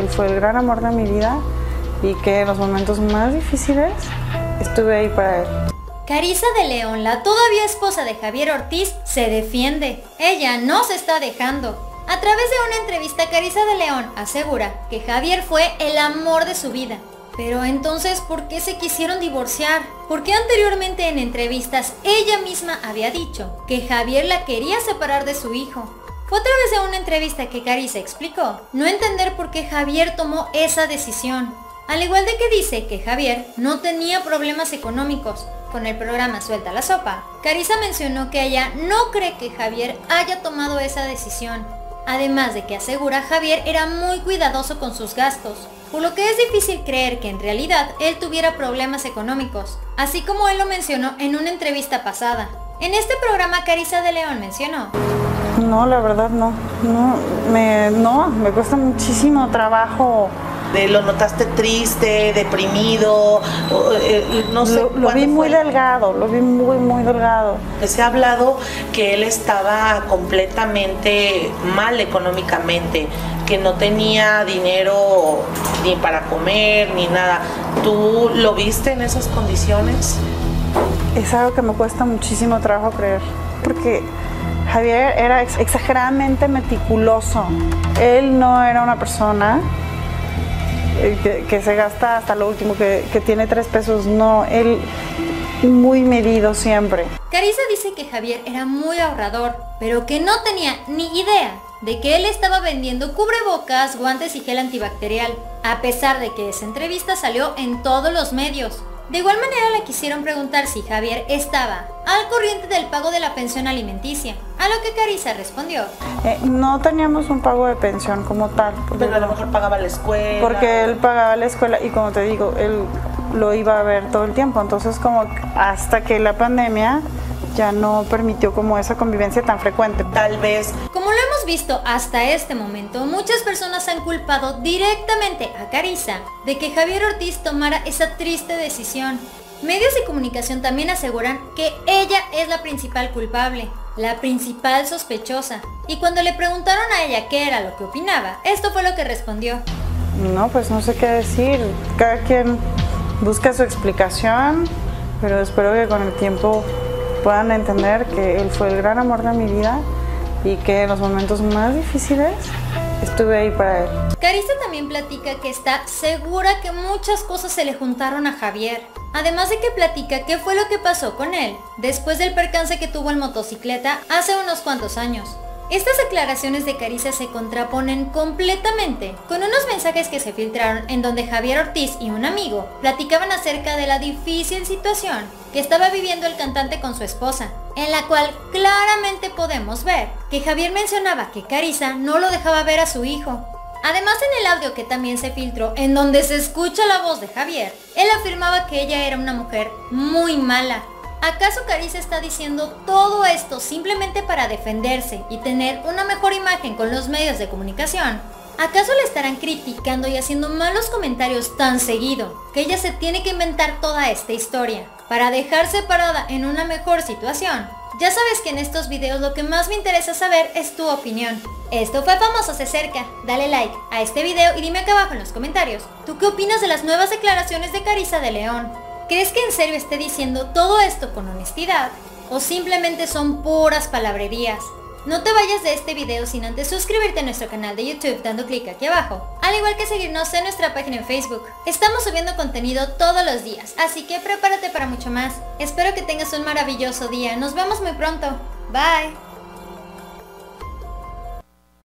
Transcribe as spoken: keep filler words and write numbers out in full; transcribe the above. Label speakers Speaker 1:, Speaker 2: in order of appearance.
Speaker 1: él fue el gran amor de mi vida y que en los momentos más difíciles estuve ahí para él.
Speaker 2: Carissa de León, la todavía esposa de Javier Ortiz, se defiende. Ella no se está dejando. A través de una entrevista, Carissa de León asegura que Javier fue el amor de su vida. Pero entonces, ¿por qué se quisieron divorciar? Porque anteriormente en entrevistas ella misma había dicho que Javier la quería separar de su hijo. Fue a través de una entrevista que Carissa explicó no entender por qué Javier tomó esa decisión. Al igual de que dice que Javier no tenía problemas económicos con el programa Suelta la Sopa, Carissa mencionó que ella no cree que Javier haya tomado esa decisión. Además de que asegura Javier era muy cuidadoso con sus gastos, por lo que es difícil creer que en realidad él tuviera problemas económicos, así como él lo mencionó en una entrevista pasada. En este programa Carissa de León mencionó:
Speaker 1: No, la verdad no, no, me, no, me cuesta muchísimo trabajo.
Speaker 3: De, ¿Lo notaste triste, deprimido? Eh, no sé.
Speaker 1: Lo, lo vi muy fue? delgado, lo vi muy, muy delgado.
Speaker 3: Se ha hablado que él estaba completamente mal económicamente, que no tenía dinero ni para comer ni nada. ¿Tú lo viste en esas condiciones?
Speaker 1: Es algo que me cuesta muchísimo trabajo creer, porque Javier era ex exageradamente meticuloso. Él no era una persona Que, que se gasta hasta lo último, que, que tiene tres pesos, no, él muy medido siempre.
Speaker 2: Carissa dice que Javier era muy ahorrador, pero que no tenía ni idea de que él estaba vendiendo cubrebocas, guantes y gel antibacterial, a pesar de que esa entrevista salió en todos los medios. De igual manera le quisieron preguntar si Javier estaba al corriente del pago de la pensión alimenticia, a lo que Carissa respondió:
Speaker 1: eh, no teníamos un pago de pensión como tal.
Speaker 3: Pero a lo mejor pagaba la escuela.
Speaker 1: Porque él pagaba la escuela y, como te digo, él lo iba a ver todo el tiempo. Entonces, como hasta que la pandemia ya no permitió como esa convivencia tan frecuente.
Speaker 3: Tal vez.
Speaker 2: Como lo hemos visto hasta este momento, muchas personas han culpado directamente a Carissa de que Javier Ortiz tomara esa triste decisión. Medios de comunicación también aseguran que ella es la principal culpable, la principal sospechosa. Y cuando le preguntaron a ella qué era lo que opinaba, esto fue lo que respondió:
Speaker 1: No, pues no sé qué decir. Cada quien busca su explicación, pero espero que con el tiempo puedan entender que él fue el gran amor de mi vida y que en los momentos más difíciles estuve ahí para él.
Speaker 2: Carissa también platica que está segura que muchas cosas se le juntaron a Javier. Además de que platica qué fue lo que pasó con él después del percance que tuvo en motocicleta hace unos cuantos años. Estas declaraciones de Carissa se contraponen completamente con unos mensajes que se filtraron en donde Javier Ortiz y un amigo platicaban acerca de la difícil situación que estaba viviendo el cantante con su esposa, en la cual claramente podemos ver que Javier mencionaba que Carissa no lo dejaba ver a su hijo. Además, en el audio que también se filtró, en donde se escucha la voz de Javier, él afirmaba que ella era una mujer muy mala. ¿Acaso Carissa está diciendo todo esto simplemente para defenderse y tener una mejor imagen con los medios de comunicación? ¿Acaso le estarán criticando y haciendo malos comentarios tan seguido que ella se tiene que inventar toda esta historia para dejarse parada en una mejor situación? Ya sabes que en estos videos lo que más me interesa saber es tu opinión. Esto fue Famosos de Cerca. Dale like a este video y dime acá abajo en los comentarios, ¿tú qué opinas de las nuevas declaraciones de Carissa de León? ¿Crees que en serio esté diciendo todo esto con honestidad? ¿O simplemente son puras palabrerías? No te vayas de este video sin antes suscribirte a nuestro canal de YouTube dando clic aquí abajo, al igual que seguirnos en nuestra página en Facebook. Estamos subiendo contenido todos los días, así que prepárate para mucho más. Espero que tengas un maravilloso día. Nos vemos muy pronto. Bye.